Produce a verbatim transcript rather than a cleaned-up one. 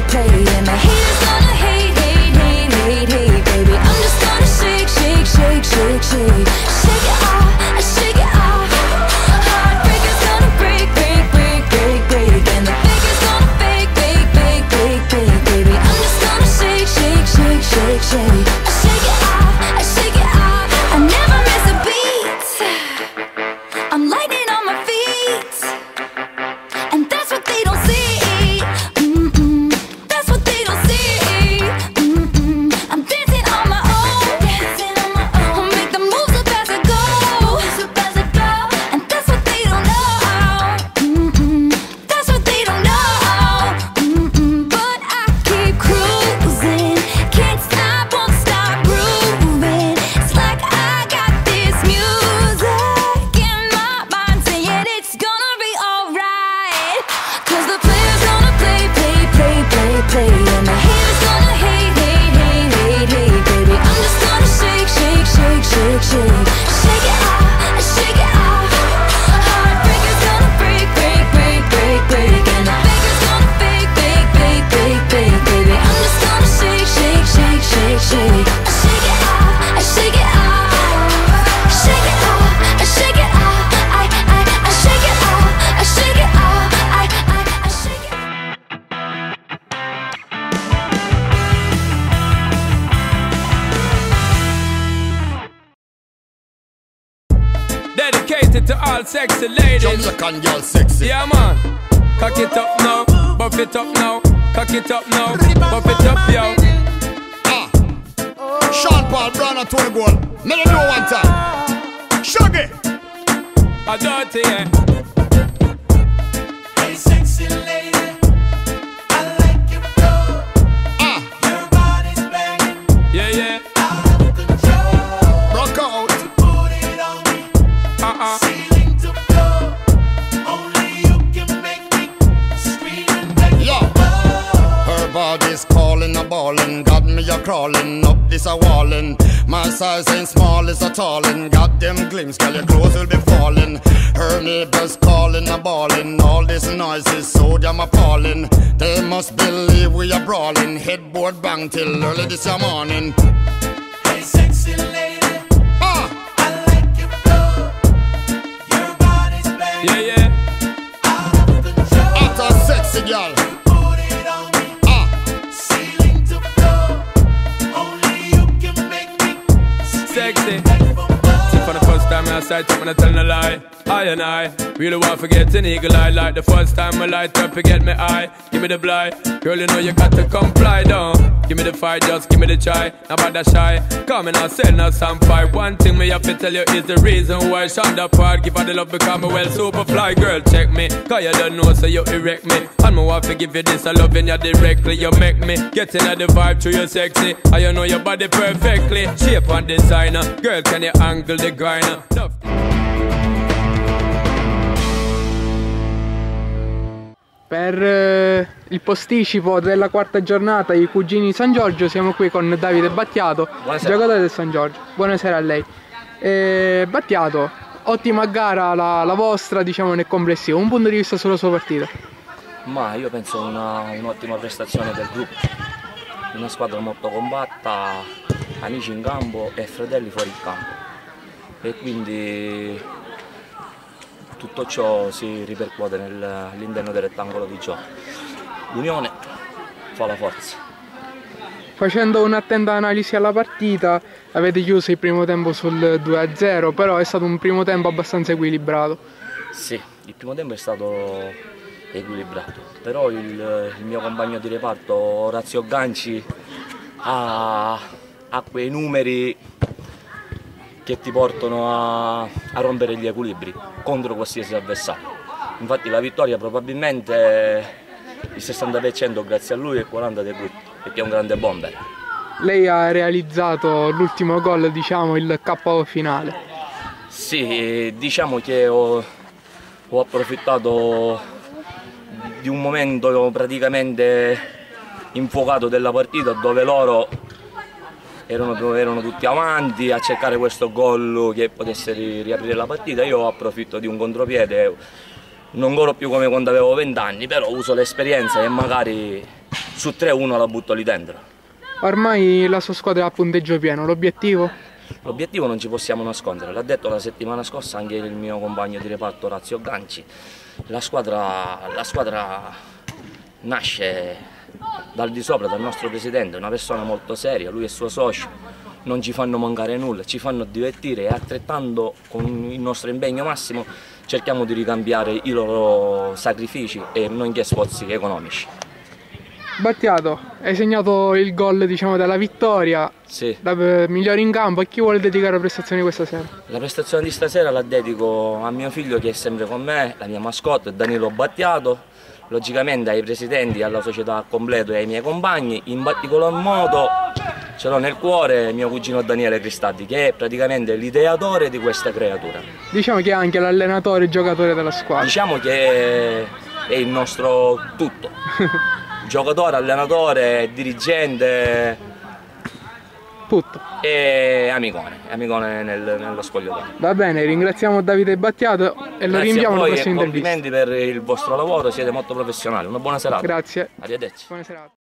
play, play. And the haters gonna hate, hate, hate, hate, hate, baby. I'm just gonna shake, shake, shake, shake, shake. Shake it off, shake it off. Heartbreakers gonna break, break, break, break, break. And the fakers gonna fake, fake, fake, fake, fake, baby. I'm just gonna shake, shake, shake, shake, shake. I shake it off, I shake it off. I never miss a beat. I'm lightning on my feet, and that's what they don't see. Mm-mm. That's what they don't see. Mm-mm. I'm dancing on my own, dancing on my own. Make the moves up as I go, moves up as I go. And that's what they don't know. Mm-mm. That's what they don't know. Mm-mm. But I keep cruising, can't stop, won't stop grooving. It's like I got this music in my mind saying it's gonna be alright. Cause the players gonna play, play, play, play, play. And the haters gonna hate, hate, hate, hate, hate, baby. I'm just gonna shake, shake, shake, shake, shake. Shake it off, shake it off. Heartbreakers gonna break, break, break, break, break. And the fakers gonna fake, fake, fake, fake, fake, baby. I'm just gonna shake, shake, shake, shake, shake. I shake it off, I shake it off. Shake it off, I shake it off. I, I, I shake it off, I shake it off. I, I, I shake it off. Dedicated to all sexy ladies. Jamaican girl sexy. Yeah, man. Cock it up now, buff it up now. Cock it up now, buff it up, yo. Ah. Sean Paul, Brown and Tony Gold. Let them know one time. Shaggy. A dirty, yeah. Hey, sexy lady, I like your flow. Ah. Your body's banging Yeah, yeah. out of control. Rock out. Put it on me, Uh-uh. ceiling to floor. Only you can make me scream and beg. Yo. Her body's calling a ballin', got me a crawling up this a wallin'. My size ain't small, it's a tallin'. Got them glimpse, girl, your clothes will be falling. Her neighbors calling a ballin'. All this noise is so damn appalling. They must believe we are brawling. Headboard bang till early this morning. Hey, sexy lady, Ah, I like your flow. Your body's banging Yeah, yeah. out of control. hot a sexy girl. Put it on me, Ah, ceiling to floor. Only you can make me Sexy. beg for more. See, for the first time I sight up and I tell no lie. I and I really want to get an eagle eye. Like the first time I light up, forget me eye. Give me the blind, girl, you know you got to comply down. Give me the fight, just give me the try. Now about that shy, come and I'll sell now some fight. One thing me have to tell you is the reason why Shonda part. Give her the love because me well super fly. Girl, check me, cause you don't know so you erect me. And me want to give you this, I loving you directly. You make me get in the vibe through you sexy. And you know your body perfectly. Shape and designer, girl, can you angle the grinder? Love. Per eh, il posticipo della quarta giornata i cugini di San Giorgio siamo qui con Davide Battiato, giocatore del San Giorgio. Buonasera a lei. Eh, Battiato, ottima gara la, la vostra, diciamo, nel complessivo. Un punto di vista sulla sua partita? Ma io penso una, un'ottima prestazione del gruppo, una squadra molto compatta, amici in campo e fratelli fuori il campo, e quindi tutto ciò si ripercuote nel, all'interno del rettangolo di gioco. L'unione fa la forza. Facendo un'attenta analisi alla partita, avete chiuso il primo tempo sul due a zero, però è stato un primo tempo abbastanza equilibrato. Sì, il primo tempo è stato equilibrato, però il, il mio compagno di reparto Orazio Ganci ha, ha quei numeri che ti portano a, a rompere gli equilibri contro qualsiasi avversario. Infatti la vittoria probabilmente il sessanta per cento grazie a lui e il quaranta per cento di lui, perché è un grande bomber. Lei ha realizzato l'ultimo gol, diciamo, il K O finale. Sì, diciamo che ho, ho approfittato di un momento praticamente infuocato della partita dove loro erano, erano tutti avanti a cercare questo gol che potesse riaprire la partita. Io approfitto di un contropiede, non corro più come quando avevo venti anni, però uso l'esperienza e magari su tre uno la butto lì dentro. Ormai la sua squadra ha punteggio pieno, l'obiettivo? L'obiettivo non ci possiamo nascondere, l'ha detto la settimana scorsa anche il mio compagno di reparto Orazio Ganci. La squadra, la squadra nasce dal di sopra, dal nostro presidente, una persona molto seria, lui e il suo socio non ci fanno mancare nulla, ci fanno divertire e altrettanto con il nostro impegno massimo cerchiamo di ricambiare i loro sacrifici e non gli sforzi economici. Battiato, hai segnato il gol, diciamo, della vittoria, Sì. da eh, migliore in campo. A chi vuole dedicare la prestazione di questa sera? La prestazione di stasera la dedico a mio figlio che è sempre con me, la mia mascotte Danilo Battiato, logicamente ai presidenti, alla società al completo e ai miei compagni, in particolar modo ce l'ho nel cuore mio cugino Daniele Cristaldi, che è praticamente l'ideatore di questa creatura. Diciamo che è anche l'allenatore e giocatore della squadra. Diciamo che è il nostro tutto, giocatore, allenatore, dirigente Tutto. e amicone, amicone nel- nello spogliatoio. Va bene, ringraziamo Davide Battiato e lo Grazie rinviamo a alla voi e prossima intervista. complimenti per il vostro lavoro, siete molto professionali. Una buona serata. Grazie. Arrivederci. Buona serata.